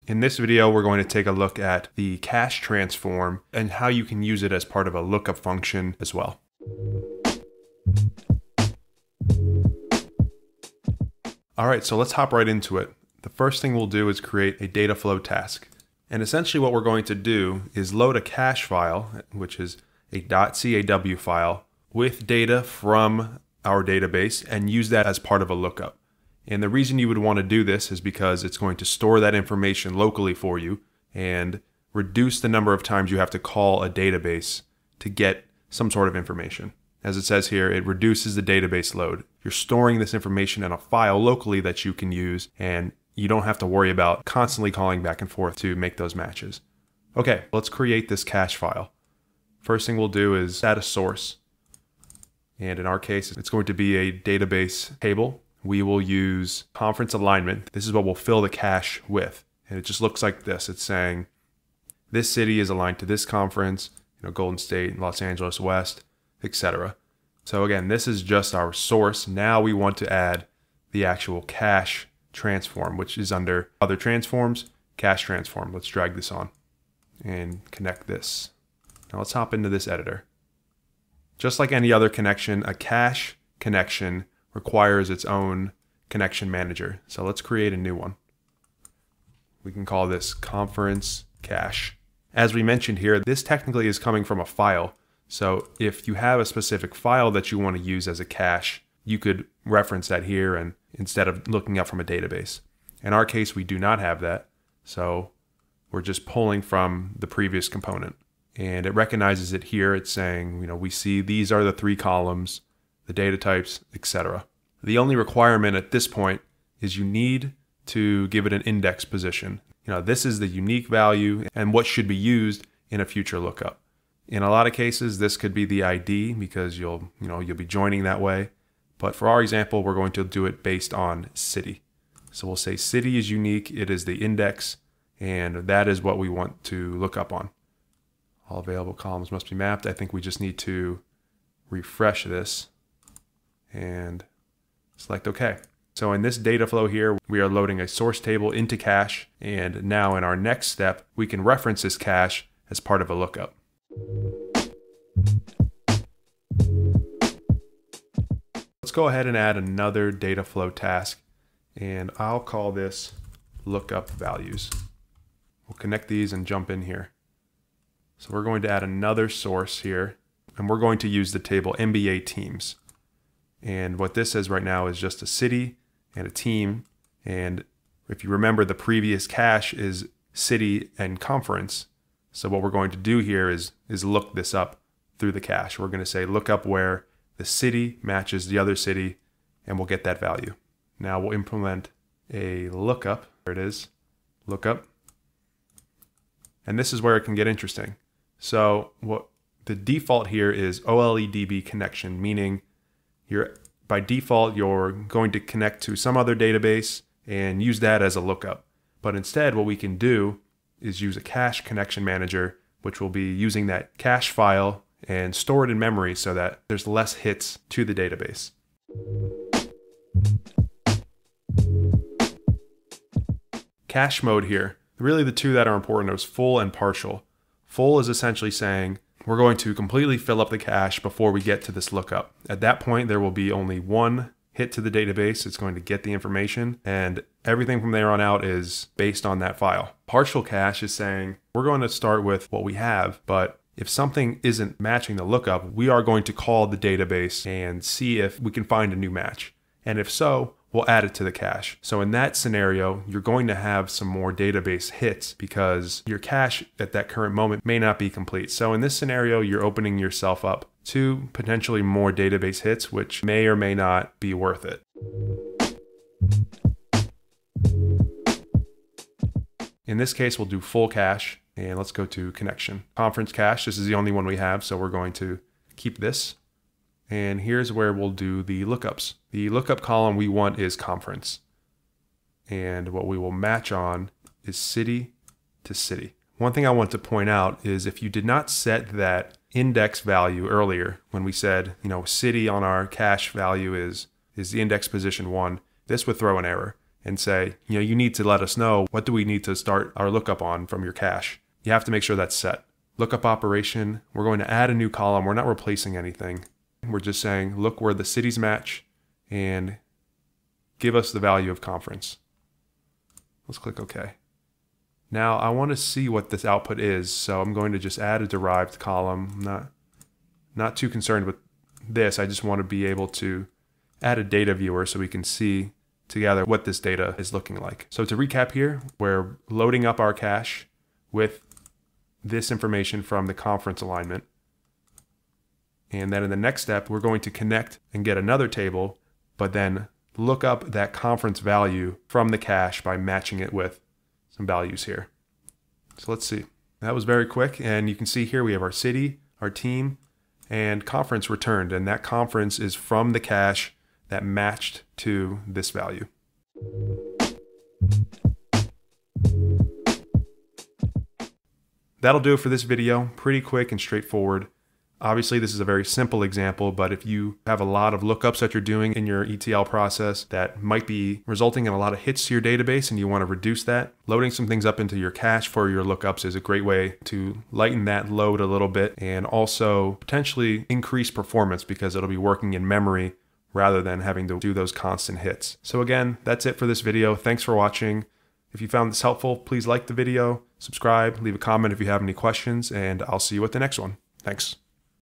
In this video, we're going to take a look at the cache transform and how you can use it as part of a lookup function as well. All right, so let's hop right into it. The first thing we'll do is create a data flow task. And essentially what we're going to do is load a cache file, which is a .caw file, with data from our database and use that as part of a lookup. And the reason you would want to do this is because it's going to store that information locally for you and reduce the number of times you have to call a database to get some sort of information. As it says here, it reduces the database load. You're storing this information in a file locally that you can use, and you don't have to worry about constantly calling back and forth to make those matches. Okay, let's create this cache file. First thing we'll do is add a source. And in our case, it's going to be a database table. We will use conference alignment. This is what we'll fill the cache with. And it just looks like this. It's saying this city is aligned to this conference, Golden State, Los Angeles West, etc. So again, this is just our source. Now we want to add the actual cache transform, which is under other transforms, cache transform. Let's drag this on and connect this. Now let's hop into this editor. Just like any other connection, a cache connection requires its own connection manager. So let's create a new one. We can call this conference cache. As we mentioned here, this technically is coming from a file. So if you have a specific file that you want to use as a cache, you could reference that here and instead of looking up from a database. In our case, we do not have that. So we're just pulling from the previous component. And it recognizes it here. It's saying, we see these are the three columns, the data types, etc. The only requirement at this point is you need to give it an index position. This is the unique value and what should be used in a future lookup. In a lot of cases, this could be the ID because you'll be joining that way. But for our example, we're going to do it based on city. So we'll say city is unique. It is the index, and that is what we want to look up on. All available columns must be mapped. I think we just need to refresh this and select OK. So in this data flow here, we are loading a source table into cache. And now in our next step, we can reference this cache as part of a lookup. Let's go ahead and add another data flow task, and I'll call this lookup values. We'll connect these and jump in here. So we're going to add another source here, and we're going to use the table NBA teams. And what this is right now is just a city and a team. And if you remember, the previous cache is city and conference. So what we're going to do here is look this up through the cache. We're going to say look up where the city matches the other city, and we'll get that value. Now we'll implement a lookup. There it is, lookup. And this is where it can get interesting. So what the default here is OLEDB connection, meaning by default, you're going to connect to some other database and use that as a lookup. But instead, what we can do is use a cache connection manager, which will be using that cache file and store it in memory so that there's less hits to the database. Cache mode here, really the two that are important is full and partial. Full is essentially saying we're going to completely fill up the cache before we get to this lookup. At that point, there will be only one hit to the database. It's going to get the information, and everything from there on out is based on that file. Partial cache is saying we're going to start with what we have, but if something isn't matching the lookup, we are going to call the database and see if we can find a new match. And if so, we'll add it to the cache. So in that scenario, you're going to have some more database hits because your cache at that current moment may not be complete. So in this scenario, you're opening yourself up to potentially more database hits, which may or may not be worth it. In this case, we'll do full cache, and let's go to connection. Conference cache, this is the only one we have, so we're going to keep this. And here's where we'll do the lookups. The lookup column we want is conference. And what we will match on is city to city. One thing I want to point out is if you did not set that index value earlier, when we said, city on our cache value is the index position 1, this would throw an error. and say, you need to let us know what do we need to start our lookup on from your cache. You have to make sure that's set. Lookup operation, we're going to add a new column. We're not replacing anything. We're just saying, look where the cities match and give us the value of conference. Let's click OK. Now I want to see what this output is, so I'm going to just add a derived column. I'm not too concerned with this. I just want to be able to add a data viewer so we can see together what this data is looking like. So to recap here, we're loading up our cache with this information from the conference alignment. And then in the next step, we're going to connect and get another table, but then look up that conference value from the cache by matching it with some values here. So let's see. That was very quick. And you can see here we have our city, our team, and conference returned. And that conference is from the cache that matched to this value. That'll do it for this video. Pretty quick and straightforward. Obviously, this is a very simple example, but if you have a lot of lookups that you're doing in your ETL process that might be resulting in a lot of hits to your database and you want to reduce that, loading some things up into your cache for your lookups is a great way to lighten that load a little bit and also potentially increase performance because it'll be working in memory rather than having to do those constant hits. So again, that's it for this video. Thanks for watching. If you found this helpful, please like the video, subscribe, leave a comment if you have any questions, and I'll see you at the next one. Thanks.